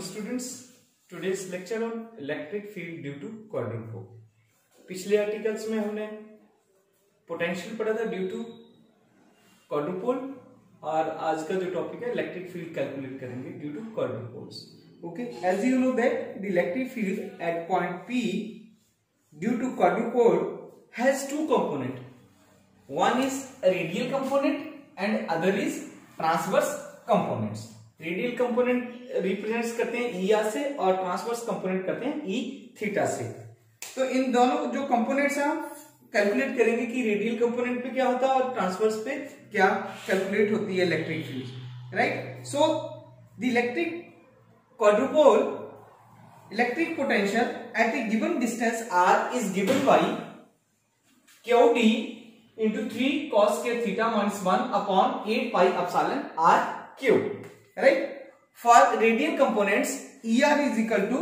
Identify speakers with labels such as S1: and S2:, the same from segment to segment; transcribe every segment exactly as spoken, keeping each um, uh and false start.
S1: students, today's lecture on electric field due to quadrupole। पिछले articles में हमने potential पढ़ा था ड्यू टू क्वाड्रुपोल और आज का जो टॉपिक है इलेक्ट्रिक फील्ड कैलकुलेट करेंगे due to quadrupoles. Okay, as you know that the electric field at point P due to quadrupole has two component, one is a radial component and other is transverse components। Radial component represents करते हैं E R से और transverse component करते हैं E theta से। तो इन दोनों जो कंपोनेंट्स हैं कैलकुलेट करेंगे कि रेडियल कंपोनेंट पे क्या होता है और ट्रांसवर्स पे क्या कैलकुलेट होती है electric field, right. So the electric quadrupole electric potential at a given distance R is given by Q D into three cos के theta minus one upon eight pi epsilon R cube, right? For radial components, E R is equal to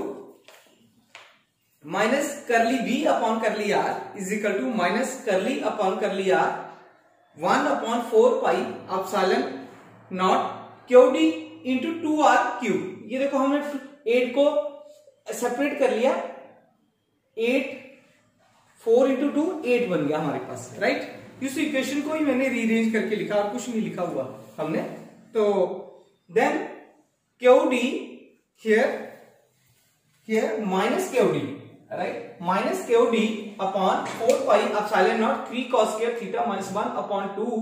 S1: minus curly V upon curly R is equal to minus curly upon curly R one upon four pi epsilon naught Q D into two R cube। ये देखो हमने eight को separate कर लिया, eight four into two eight बन गया हमारे पास, राइट। इस इक्वेशन को ही मैंने रीअरेंज करके लिखा और कुछ नहीं लिखा हुआ हमने। तो then Q D here here minus Q D, right, minus Q D upon four pi epsilon naught three cos square theta minus one upon two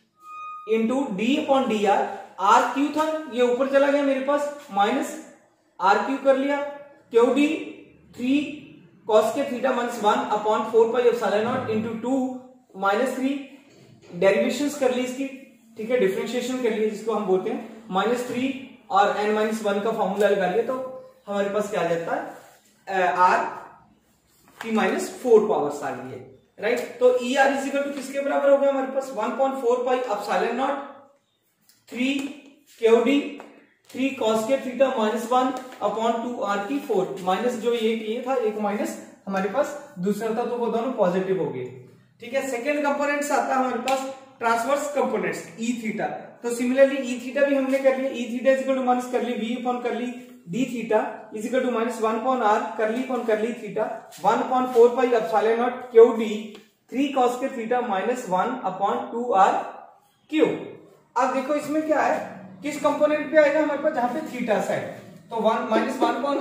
S1: into D upon dr। R Q था, ये ऊपर चला गया मेरे पास, minus R Q कर लिया, Q D three cos square theta minus one upon four pi epsilon naught into two minus three, derivations कर ली इसकी, ठीक है, डिफरेंशिएशन कर लिया जिसको हम बोलते हैं माइनस थ्री और एन माइनस वन का फॉर्मूला लगा लिया तो हमारे पास क्या आ जाता है आर की माइनस फोर पावर्स आ गई है, राइट। तो E R is equal to किसके बराबर हो गया हमारे पास one point four pi epsilon naught three Q D three cos के theta minus one upon two R की फोर, माइनस जो एक ये था एक माइनस हमारे पास दूसरा था तो वो दोनों पॉजिटिव हो गए, ठीक है। सेकेंड कंपोनेंट्स आता है हमारे पास ट्रांसवर्स कंपोनेंट्स ई थीटा। तो सिमिलरली ई थीटा भी हमने कर लिया, E theta is equal to minus curly V upon curly D theta is equal to minus one upon R curly upon curly theta one upon four pi epsilon naught Q D three cos के theta minus one upon two R cube. अब देखो इसमें क्या है, किस component पे आएगा हमारे पास, जहां पे थीटा साइड, तो one minus one upon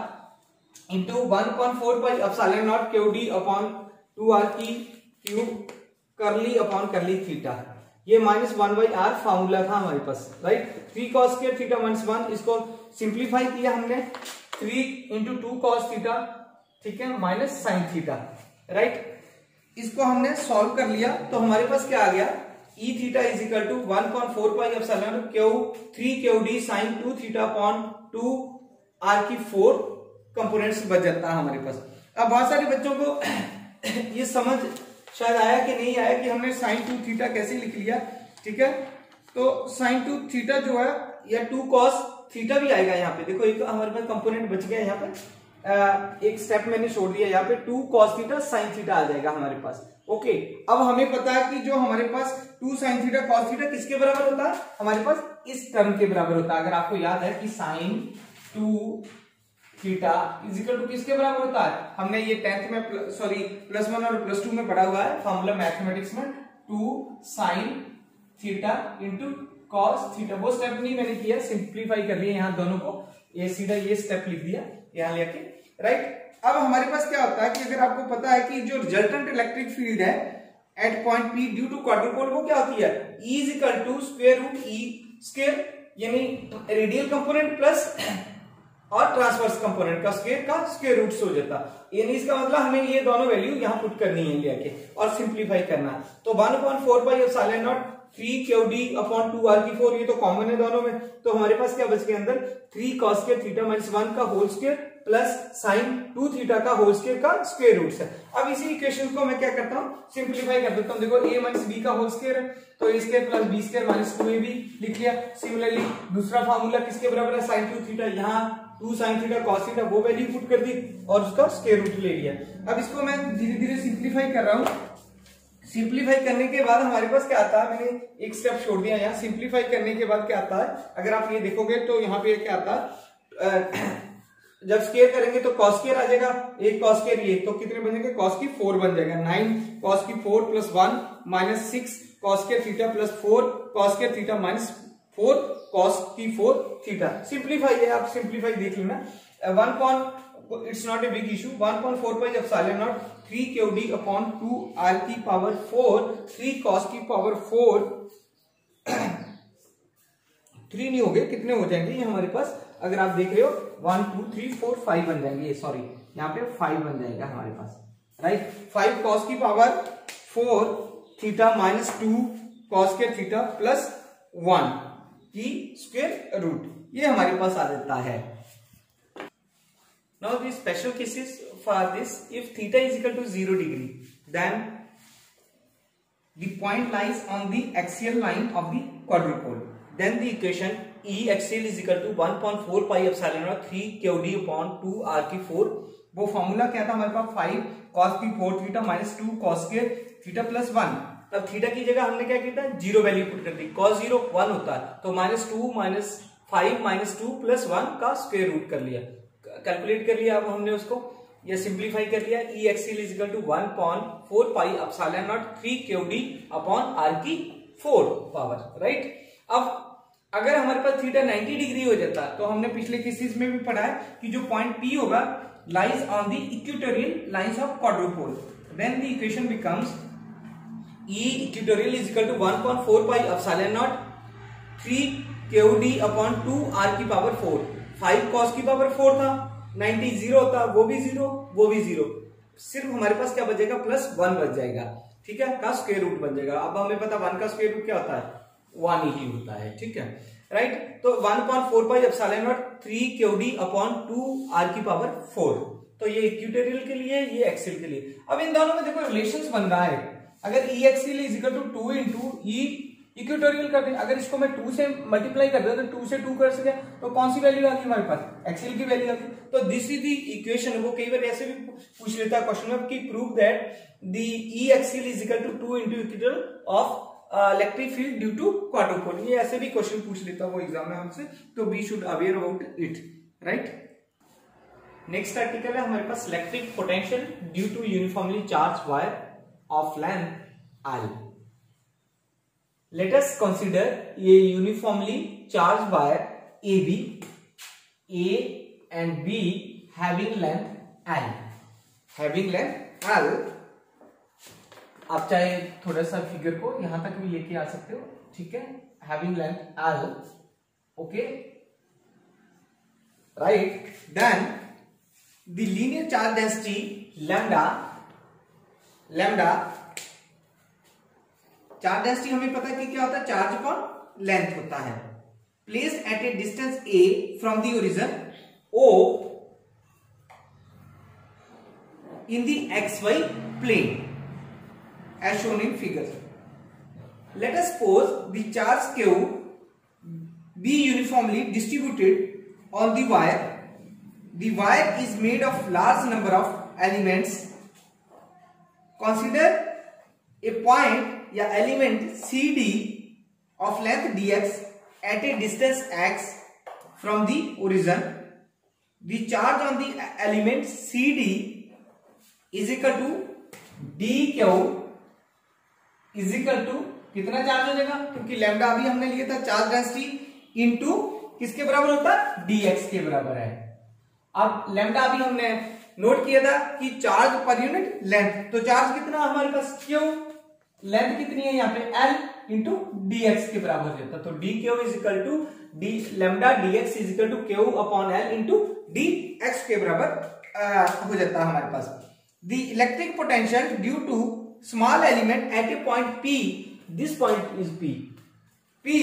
S1: R into one upon four pi epsilon naught Q D upon two R की cube curly upon curly theta. ये minus one by R formula था हमारे पास, right. Three cos square theta minus one, इसको simplify किया हमने, three into two cos theta, ठीक है, माइनस साइन थीटा, राइट। इसको हमने सॉल्व कर लिया तो हमारे पास क्या आ गया, E theta is equal to one point four pi epsilon Q three Q D sine two theta upon two R की फोर कंपोनेंट्स बच जाता है हमारे पास। अब बहुत सारे बच्चों को ये समझ शायद आया कि नहीं आया कि हमने साइन टू थीटा कैसे लिख लिया, ठीक है। तो साइन टू थीटा जो है या टू कॉस थीटा भी आएगा यहाँ पे, देखो एक हमारे पास कंपोनेंट बच गया यहाँ पे, आ, एक स्टेप मैंने छोड़ दिया, यहाँ पे two cos theta sine theta आ जाएगा हमारे पास। ओके, अब हमें पता है कि जो हमारे पास two sine theta cos theta किसके बराबर होता है, हमारे पास इस टर्म के बराबर होता है। अगर आपको याद है कि sine two theta is equal to किसके बराबर होता है, हमने ये टेंथ में सॉरी प्लस वन और प्लस टू में पढ़ा हुआ है फॉर्मूला मैथमेटिक्स में, two sine theta into cos theta. वो स्टेप नहीं मैंने किया, सिंप्लीफाई कर लिया यहाँ दोनों को, ये सीधा ये स्टेप लिख दिया यहाँ लेके, राइट। अब हमारे पास क्या होता है कि अगर आपको पता है कि जो रिजल्टेंट इलेक्ट्रिक फील्ड है at point P due to quadrupole वो क्या होती है, E is equal to square root E square, यानी रेडियल कंपोनेंट प्लस और ट्रांसवर्स कंपोनेंट का स्क्वायर का स्क्वायर रूट से हो जाता, यानी इसका मतलब हमें ये दोनों वैल्यू यहाँ पुट करनी है लेके और सिंप्लीफाई करना। तो one upon four pi epsilon naught three Q D upon two R की फोर, ये तो कॉमन है दोनों में, तो हमारे पास क्या बच गया अंदर, three cos square theta minus one का whole square plus sine two theta का होल स्क्वायर का स्क्वायर रूट है। अब इसी इक्वेशन को मैं क्या करता हूँ, सिंप्लीफाई कर देता हूँ। देखो a माइनस बी का होल स्क्वायर है तो A square plus B square minus two A भी लिख लिया। सिमिलरली दूसरा फार्मूला किसके बराबर है, साइन टू थीटा, यहाँ two sine theta cos theta वो वैल्यू पुट कर दी और उसका स्क्वायर रूट ले लिया। अब इसको मैं धीरे धीरे सिंप्लीफाई कर रहा हूँ। सिंप्लीफाई करने के बाद हमारे पास क्या आता है, मैंने एक स्टेप छोड़ दिया यहाँ। सिंप्लीफाई करने के बाद क्या आता है, अगर आप ये देखोगे तो यहाँ पे क्या आता है, जब स्केयर करेंगे तो कॉस स्केयर आ जाएगा, एक कॉस स्केयर ये, तो कितने बनेंगे, कॉस की फोर बन जाएगा, नाइन कॉस की four plus one minus six cos square theta plus four cos square theta minus four cos की फोर थीटा। सिंप्लीफाई है, आप सिंप्लीफाई देख लेना। One point it's not a big issue, one point four pi epsilon naught three Q D upon two R की power four three cos की power four three नहीं हो गए, कितने हो जाएंगे ये हमारे पास, अगर आप देख रहे हो one two three four five बन जाएंगे, ये सॉरी यहाँ पे फाइव बन जाएगा हमारे पास, राइट। फाइव कॉस की power four theta minus two cos square theta plus one की स्क्वायर रूट, ये हमारे पास आ जाता है। Now the special cases for this, if theta is equal to zero degree then the point lies on the axial line of the quadrupole, then the equation E axial is equal to one point four pi epsilon naught three Q D upon two R की four, वो formula क्या था हमारे पास, five cos की four theta minus two cos square theta plus one. अब थीटा की जगह हमने क्या किया था, जीरो वैल्यू पुट कर दी, cos जीरो वन होता है, तो minus two minus five minus two plus one का स्क्वायर रूट कर लिया, कैलकुलेट कर लिया। अब हमने उसको ये सिंप्लीफाई कर लिया, E axial is equal to one point four pi epsilon naught three Q D upon R की फोर पावर, राइट। अब अगर हमारे पास थीटा नाइंटी डिग्री हो जाता, तो हमने पिछले केसेस में भी पढ़ा है कि जो पॉइंट पी होगा lies on the equatorial lines of quadrupole, then the equation becomes E equatorial is equal to one point four pi epsilon naught three Q D upon two R की power four, five cos की power four था, ninety zero होता, वो भी zero वो भी zero, सिर्फ हमारे पास क्या बचेगा, प्लस वन बच जाएगा, ठीक है, का स्क्वायर रूट बन जाएगा। अब हमें पता वन का स्क्वायर रूट क्या होता है, वन ही होता है, ठीक है, राइट। तो one point four pi epsilon naught three Q D upon two R की पावर फोर, तो ये इक्वेटोरियल के लिए, ये एक्सियल के लिए। अब इन दोनों में देखो रिलेशंस बन रहा है, अगर E axial is equal to two into E equatorial कर दें, अगर इसको मैं टू से मल्टीप्लाई कर दूं तो टू से टू कर सके, तो कौन सी वैल्यू आ गई हमारे पास, एक्सियल की वैल्यू आ गई। तो दिस इज द इक्वेशन, वो कई बार ऐसे भी पूछ लेता है क्वेश्चन में कि prove that the E axial is equal to two into equatorial of electric field due to quadrupole, ये ऐसे भी क्वेश्चन पूछ लेता है वो एग्जाम में हमसे, तो we should aware about it, right. Next article है हमारे पास electric potential due to uniformly charge wire of length L. Let us consider a uniformly charged wire A B, A and B having length L, having length L। आप चाहे थोड़ा सा figure को यहां तक भी लेके आ सकते हो, ठीक है, having length L, okay, right। Then the linear charge density lambda, lambda charge density हमें पता है कि क्या होता है, चार्ज अपॉन लेंथ होता है, placed at a distance a from the origin O in the X Y plane as shown in figure. Let us suppose the charge Q be uniformly distributed on the wire. The wire is made of large number of elements. Consider a point या element C D of length dx at a distance x from the origin. The charge on the element C D is equal to dq is equal to कितना charge हो जाएगा, क्योंकि lambda अभी हमने लिया था charge density into किसके बराबर होता है, dx के बराबर है। अब लैम्डा अभी हमने नोट किया था कि चार्ज पर यूनिट लेंथ, तो चार्ज कितना हमारे पास क्यों, लेंथ कितनी है यहाँ पे L इंटू डी एक्स के बराबर हो जाता है, तो D Q is equal to D lambda D X is equal to Q upon L into D X के बराबर हो जाता है हमारे पास। The electric potential due to small element at a point P, this point is P, P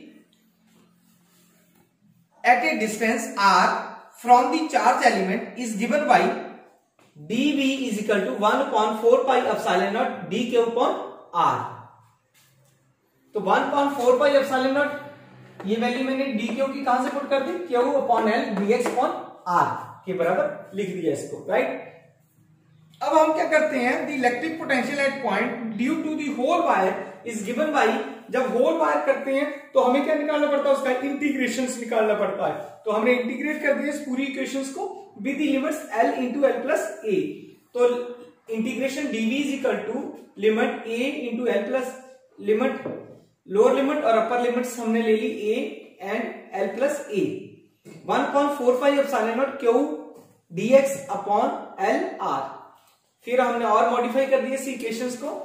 S1: at a distance r from the charge element is given by dV is equal to one upon four pi epsilon naught dq upon r। तो one point four pi epsilon naught ये value मैंने dq की कहां से put कर दी, q अपॉन l dx अपॉन r के बराबर लिख दिया इसको, राइट। अब हम क्या करते हैं, the electric potential at point due to the whole wire is given by जब होल बार करते हैं तो हमें क्या निकालना पड़ता है, उसका इंटीग्रेशन निकालना पड़ता है। तो हमने इंटीग्रेट कर दिया इस पूरी इक्वेशंस को with the limits L into L plus A. तो integration DV is equal to limit A into L plus limit lower limit और अपर लिमिट्स हमने ले ली A and L plus A one point four five epsilon naught Q DX upon L R. फिर हमने और modify कर दिए इस इक्वेशंस को,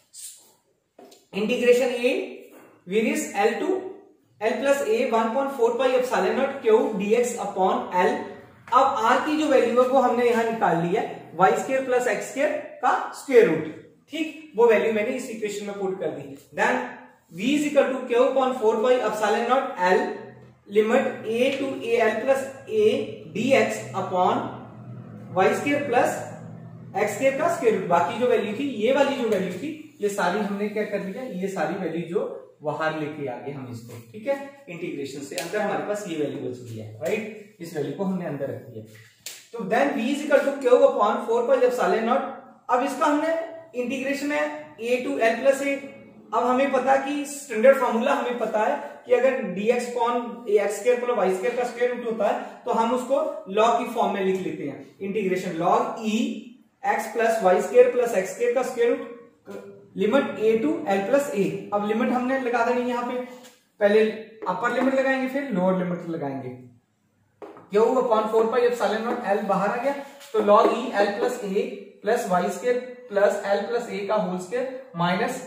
S1: integration A various L to L plus A one point four five epsilon naught Q DX upon L. अब R की जो वैल्यू है वो हमने यहां निकाल ली है Y square plus X square का स्क्वायर रूट, ठीक, वो वैल्यू मैंने इस इक्वेशन में पुट कर दी। Then v is equal to Q upon four five epsilon naught L limit A to A L plus A DX upon Y square plus X square का square root. बाकी जो value थी, ये वाली जो वैल्यू थी, ये सारी हमने क्या कर दिया, ये सारी वैल्यू जो बाहर लेके आ गए हम इसको, ठीक है, इंटीग्रेशन से अंदर हमारे पास ये वैल्यू बच गई है, राइट, इस वैल्यू को हमने अंदर रख दिया। तो then v is equal to Q upon four pi epsilon naught. अब इसका हमने इंटीग्रेशन है a to l plus a। अब हमें पता कि स्टैंडर्ड फार्मूला हमें पता है कि अगर dx upon X square plus Y square का स्क्वायर रूट होता है तो हम उसको लॉग की फॉर्म में लिख लेते हैं, integration log e x plus Y square plus X square का square root limit a to l plus a। अब लिमिट हमने लगा देनी यहाँ पे, पहले अपर लिमिट लगाएंगे फिर लोअर लिमिट लगाएंगे। Q upon four pi epsilon naught L बाहर आ गया, तो log E L plus A plus Y square plus L plus A का whole square minus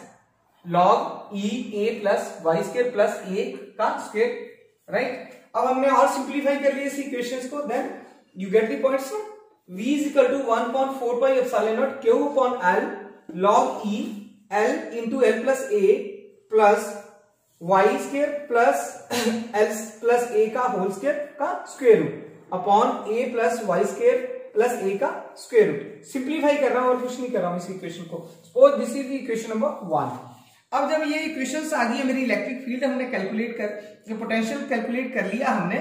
S1: log E A plus Y square plus A का square, right. अब हमने और simplify कर लिया इस इक्वेशंस को, then you get the points. v is equal to one point four pi epsilon naught Q upon L log E L into L plus A plus Y square plus L plus A का whole square का square root upon A plus Y square plus A का square root. Simplify कर रहा हूं और कुछ नहीं कर रहा हूं इस इक्वेशन को। Suppose this is equation number one. अब जब ये इक्वेशंस आ गई है, मेरी इलेक्ट्रिक फील्ड हमने कैलकुलेट कर जो पोटेंशियल कैलकुलेट कर लिया हमने,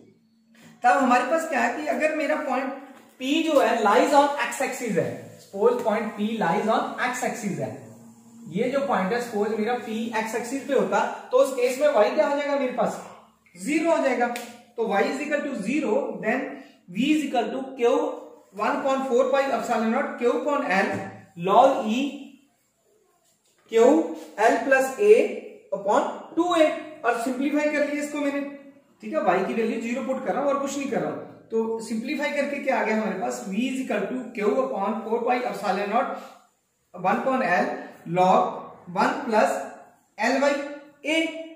S1: तब हमारे पास क्या है कि अगर मेरा पॉइंट P जो है लाइज ऑन एक्स एक्सिस है, suppose point P lies on X axis है, ये जो पॉइंट है सपोज मेरा P एक्स एक्सिस पे होता, तो उस केस में y क्या हो जाएगा, मेरे पास जीरो हो जाएगा। तो y is equal to zero, then v is equal to Q one point four five epsilon naught Q upon L log E Q L plus A upon two A. और simplify कर लिया इसको मैंने, ठीक है, y की value zero put कर रहा हूं और कुछ नहीं कर रहा हूं। तो सिंप्लीफाई करके क्या आ गया हमारे पास, v is equal to Q upon four pi epsilon naught one upon L log one plus L by A,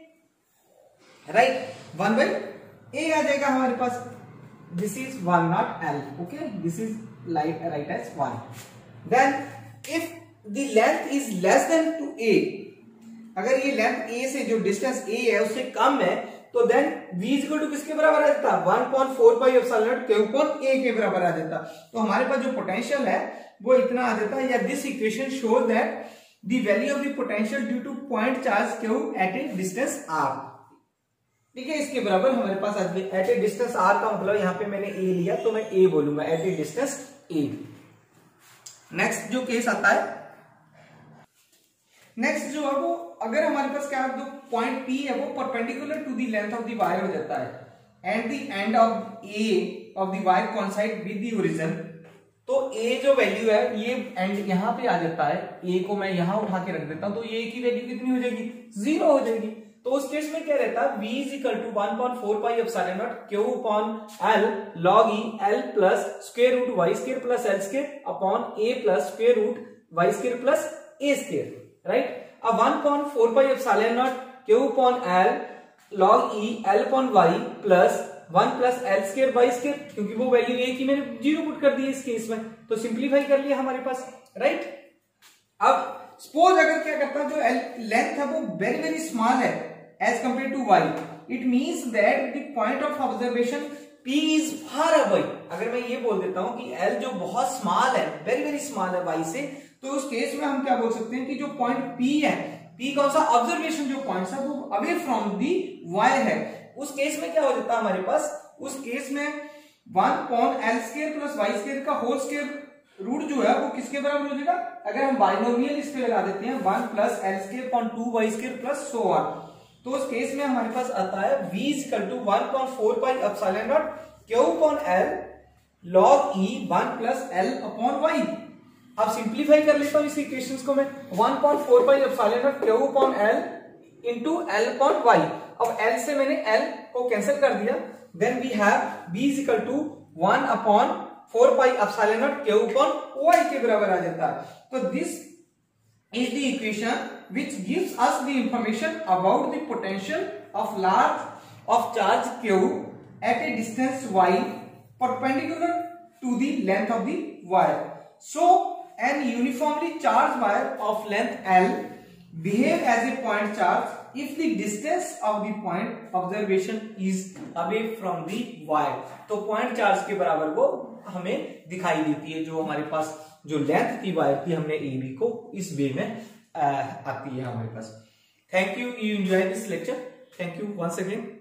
S1: right, one by A आ जाएगा हमारे पास। This is one not L, okay, this is light right as one. Then if the length is less than two A, अगर ये length ए से जो distance ए है उससे कम है, तो then v is equal to किसके बराबर आ जाता, one point four pi epsilon naught Q upon A के बराबर आ जाता। तो हमारे पास जो पोटेंशियल है वो इतना आ जाता है, या this equation shows that the value of the potential due to point charge q at a distance r, ठीक है, इसके बराबर हमारे पास at a distance r का मतलब यहाँ पे मैंने a लिया तो मैं a बोलूंगा, at a distance a। Next जो केस आता है, नेक्स्ट जो है वो अगर हमारे पास क्या है, जो पॉइंट p है वो perpendicular to the length of the wire हो जाता है and the end of a of the wire coincide with the origin. तो a जो वैल्यू है ये एंड यहाँ पे आ जाता है, a को मैं यहाँ उठा के रख देता हूं, तो a की वैल्यू कितनी हो जाएगी, जीरो हो जाएगी। तो उस केस में क्या रहता है, v is equal to one point four pi epsilon naught Q upon l log e l plus square root Y square plus L square upon a plus square root Y square plus a square, right. अब one point four pi epsilon naught Q upon l log e l upon y plus one plus L square by square, क्योंकि वो value ए की मैंने zero put कर दी है इस case में, तो सिंप्लीफाई कर लिया हमारे पास, राइट। अब सपोज अगर क्या करता है, जो लेंथ है वो वेरी वेरी स्मॉल है as compare to Y, it means that the point of observation P is far away. अगर मैं ये बोल देता हूं कि L जो बहुत स्मॉल है, वेरी वेरी स्मॉल है वाई से, तो उस केस में हम क्या बोल सकते हैं कि जो पॉइंट P है, P कौन सा ऑब्जर्वेशन जो पॉइंट है वो अवे फ्रॉम दी वायर है। उस केस में क्या हो जाता है हमारे पास, उस केस में one upon L square plus Y square का होल स्क्वायर रूट जो है वो किसके बराबर हो जाएगा, अगर हम बाइनोमियल इस पे लगा देते हैं one plus L square upon two Y square plus so on, तो उस केस में हमारे पास आता है v equal to one upon four pi epsilon naught Q upon L log e one plus L upon Y. अब simplify कर लेता हूं इस इक्वेशंस को मैं, one upon four pi epsilon naught Q upon L into L upon Y. अब L से मैंने एल को कैंसिल कर दिया, then we have v equal to one upon four pi epsilon naught Q upon Y के बराबर आ जाता है। तो this is the equation which gives us the information about the potential of large of charge q at a distance y perpendicular to the length of the wire. So an uniformly charged wire of length L behave as a point charge if the distance of the point observation is away from the wire. तो point charge के बराबर वो हमें दिखाई देती है, जो हमारे पास जो लेंथ थी वायर की हमने ए बी को इस वे में आ, आती है हमारे पास। Thank you, you enjoy this lecture, thank you once again.